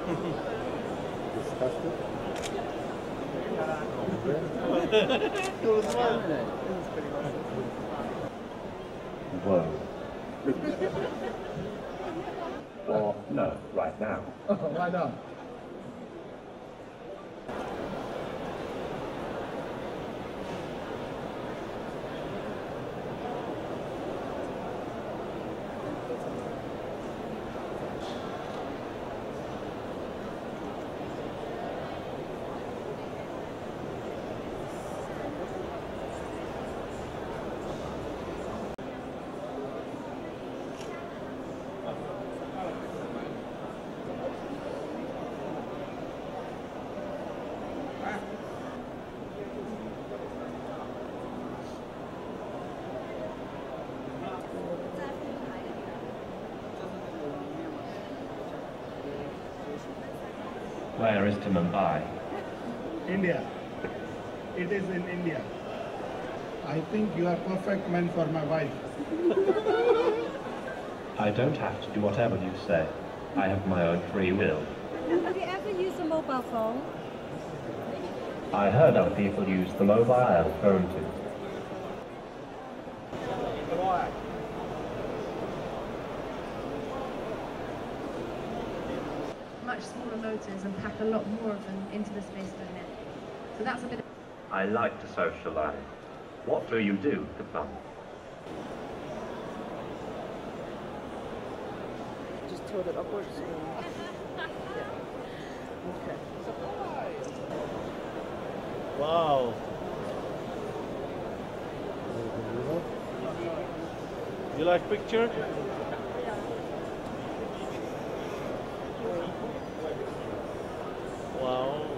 Disgusted? Whoa. Or no, right now. Why not? Where is to Mumbai? India. It is in India. I think you are perfect man for my wife. I don't have to do whatever you say. I have my own free will. Have you ever used a mobile phone? I heard other people use the mobile phone too. Much smaller motors and pack a lot more of them into the space they're in. So that's a bit. I like to socialize. What do you do for fun? Just tilt it upwards. Okay. Wow. You like picture? Wow.